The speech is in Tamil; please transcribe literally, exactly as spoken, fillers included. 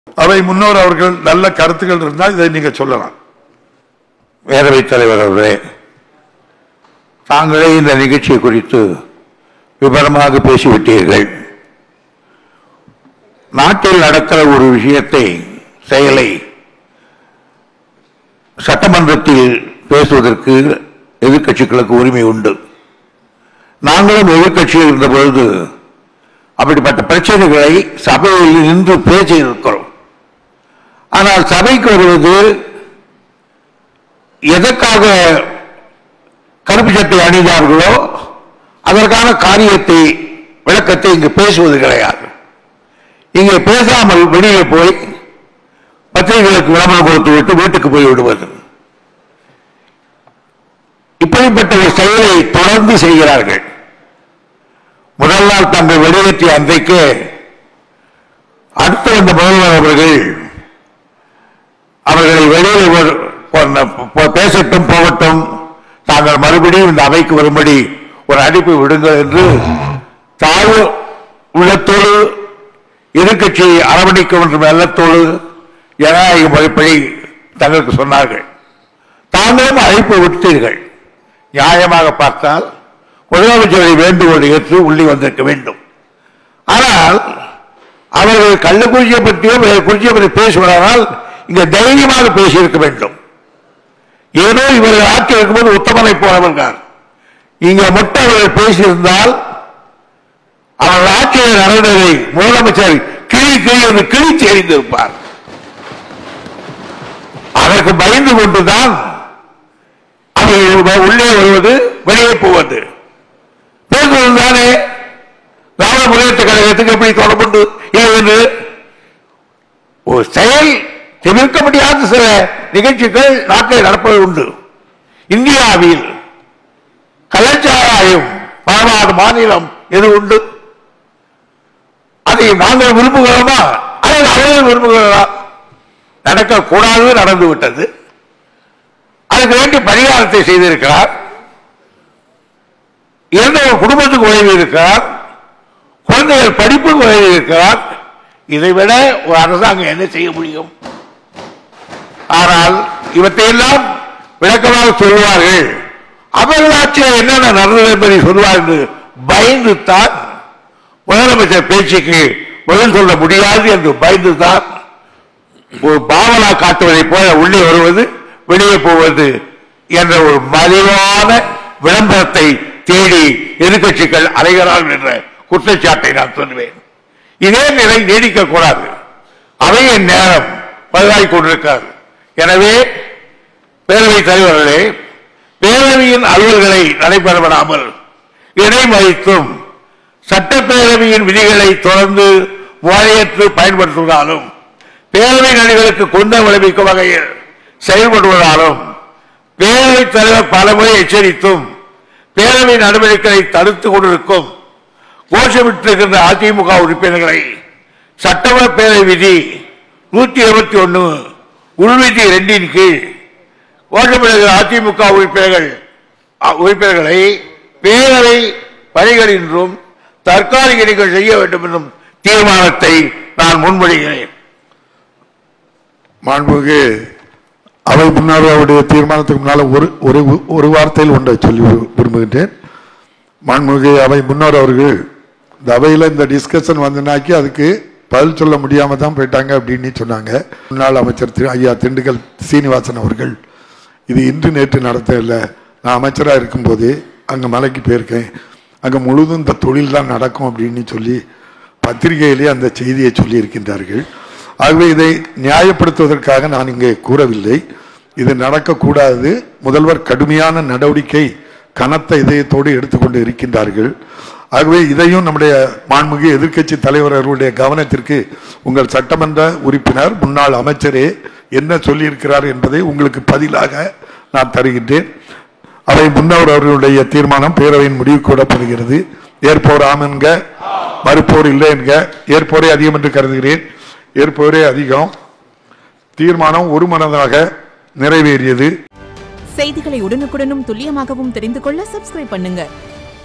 அவை முன்னோர் அவர்கள் நல்ல கருத்துக்கள் இருந்தால் இதை நீங்க சொல்லலாம். பேரவைத் தலைவர் அவர்களே, தாங்களே இந்த நிகழ்ச்சி குறித்து விவரமாக பேசிவிட்டீர்கள். நாட்டில் நடக்கிற ஒரு விஷயத்தை, செயலை சட்டமன்றத்தில் பேசுவதற்கு எதிர்கட்சிகளுக்கு உரிமை உண்டு. நாங்களும் எதிர்கட்சியில் இருந்த பொழுது அப்படிப்பட்ட பிரச்சனைகளை சபையில் நின்று பேசியிருக்கிறோம். ஆனால் சபைக்கு வருவது எதற்காக கருப்பு சட்டை அணிந்தார்களோ அதற்கான காரியத்தை விளக்கத்தை இங்கு பேசுவது கிடையாது. இங்கே பேசாமல் வெளியே போய் பத்திரிகைகளுக்கு விளம்பரம் கொடுத்து விட்டு வீட்டுக்கு போய் விடுவது, இப்படிப்பட்ட ஒரு செயலை தொடர்ந்து செய்கிறார்கள். முதல் நாள் தங்கள் வெளியேற்றிய அன்றைக்கு அடுத்து வந்த முதல்வர் அவர்கள் அவர்களை வெளியில் பேசட்டும் போகட்டும், தாங்கள் மறுபடியும் இந்த அவைக்கு வரும்படி ஒரு அழைப்பு விடுங்கள் என்று தாழ்வு உள்ளத்தோடு எதிர்கட்சியை அரவணைக்க வேண்டும் வெள்ளத்தோடு ஜனநாயக முறைப்படி தங்களுக்கு சொன்னார்கள். தாங்களும் அழைப்பு விட்டீர்கள். நியாயமாக பார்த்தால் முதலமைச்சரை வேண்டுகோள் ஏற்று உள்ளே வந்திருக்க வேண்டும். ஆனால் அவர்கள் கள்ளக்குறிச்சியை பற்றியோ குறிச்சியை பற்றி பேசுவதால் இங்க தைரியமாக பேசியிருக்க வேண்டும். ஏதோ இவர்கள் ஆட்சி இருக்கும்போது உத்தமனை போனவர்கள் இங்க மட்டும் அவர்கள் பேசியிருந்தால் அவர்கள் ஆட்சியில் நடந்ததை முதலமைச்சர் கிளி கிளி என்று கிழித்து எறிந்திருப்பார். அதற்கு பயந்து கொண்டுதான் அவர்கள் உள்ளே வருவது வெளியே போவது. பேசுவதுதானே திராவிட முன்னேற்ற கழகத்துக்கு எப்படி தொடர்பு என்று ஒரு செயல் தவிர்க்க முடியாத சில நிகழ்ச்சிகள் நாட்டில் நடப்பது உண்டு. இந்தியாவில் கலாச்சாரம் பரவாத மாநிலம் எது உண்டு? அதை நாங்கள் விரும்புகிறோமா? அதை அவர்கள் விரும்புகிறோமா? நடக்கக்கூடாது, நடந்து விட்டது. அதுக்கு வேண்டிய பரிகாரத்தை செய்திருக்கிறார். எந்த ஒரு குடும்பத்துக்கு உதவி இருக்கிறார், குழந்தைகள் படிப்புக்கு உதவி இருக்கிறார். இதை விட ஒரு அரசாங்கம் என்ன செய்ய முடியும்? ஆனால் இவற்றையெல்லாம் விளக்கமாக சொல்வார்கள். அவர்கள் ஆட்சியில் என்னென்ன நடந்தது என்பதை சொல்வார் என்று பயந்துத்தான் முதலமைச்சர் பேச்சுக்கு பதில் சொல்ல முடியாது என்று பயந்துதான் ஒரு பாவனா காட்டுவதை போல உள்ளே வருவது வெளியே போவது என்ற ஒரு மலிவான விளம்பரத்தை தேடி எதிர்கட்சிகள் அலைகிறார்கள் என்ற குற்றச்சாட்டை நான் சொல்வேன். இதே நிலை நீடிக்க கூடாது. அவையின் நேரம் பதிவாகிக் கொண்டிருக்கிறது. எனவே பேரவைத் தலைவர்களே, பேரவையின் அலுவல்களை நடைபெற விடாமல் இடைமறித்தும் சட்டப்பேரவையின் விதிகளை தொடர்ந்து முறையற்று பயன்படுத்துவதாலும் பேரவை நடிகளுக்கு குந்தம் விளைவிக்கும் வகையில் செயல்படுவதாலும் பேரவைத் தலைவர் பலமுறை எச்சரித்தும் பேரவை நடவடிக்கைகளை தடுத்துக் கொண்டிருக்கும் கோஷமிட்டிருக்கின்ற அதிமுக உறுப்பினர்களை சட்டமன்ற பேரவை விதி நூத்தி இருபத்தி ஒன்னு உள்விதி இரண்டின் கீழ் கோஷமிடுகிற அதிமுக உறுப்பினர்கள் உறுப்பினர்களை பேரவை பணிகளின்றும் தற்காலிக நீக்கம் செய்ய வேண்டும் என்னும் தீர்மானத்தை நான் முன்மொழிகிறேன். மாண்புமிகு அவை முன்னாள் அவருடைய தீர்மானத்துக்கு முன்னால் ஒரு ஒரு வார்த்தையில் ஒன்றை சொல்லி விரும்புகின்றேன். மாண்புமிகு அவை முன்னாள் அவர்கள் இந்த அவையில் இந்த டிஸ்கஷன் வந்தனாக்கி அதுக்கு பதில் சொல்ல முடியாம தான் போயிட்டாங்க அப்படின்னு சொன்னாங்க. முன்னாள் அமைச்சர் ஐயா திண்டுக்கல் சீனிவாசன் அவர்கள் இது இன்று நேற்று நடத்தவில்லை. நான் அமைச்சராக இருக்கும்போது அங்கே மலைக்கு போயிருக்கேன், அங்கே முழுதும் இந்த தொழில் தான் நடக்கும் அப்படின்னு சொல்லி பத்திரிகையிலே அந்த செய்தியை சொல்லி இருக்கின்றார்கள். ஆகவே இதை நியாயப்படுத்துவதற்காக நான் இங்கே கூறவில்லை. இது நடக்கக்கூடாது. முதல்வர் கடுமையான நடவடிக்கை கனத்த இதயத்தோடு எடுத்துக்கொண்டு இருக்கின்றார்கள். ஆகவே இதையும் நம்முடைய மாண்புமிகு எதிர்க்கட்சி தலைவர் அவர்களுடைய கவனத்திற்கு உங்கள் சட்டமன்ற உறுப்பினர் முன்னாள் அமைச்சரே என்ன சொல்லியிருக்கிறார் என்பதை உங்களுக்கு பதிலாக நான் தருகின்றேன். அவை முன்னவர் அவர்களுடைய தீர்மானம் பேரவையின் முடிவு கூடப்படுகிறது. ஏற்போர் ஆம் என்க, மறுப்போர் இல்லை என்க. ஏற்போரே அதிகம் என்று கருதுகிறேன். ஏற்போரே அதிகம். தீர்மானம் ஒருமனதாக நிறைவேறியது. செய்திகளை உடனுக்குடனும் துல்லியமாகவும் தெரிந்து கொள்ள சப்ஸ்கிரைப் பண்ணுங்க.